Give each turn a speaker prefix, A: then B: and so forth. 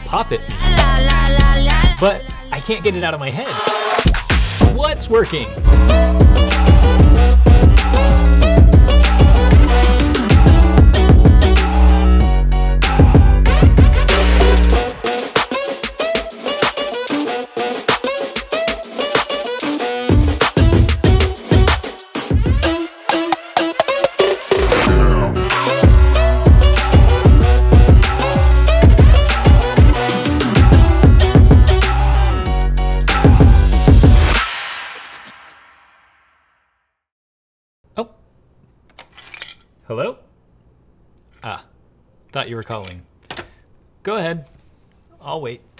A: pop it. But I can't get it out of my head. What's working? Oh. Hello? Ah, thought you were calling. Go ahead. I'll wait.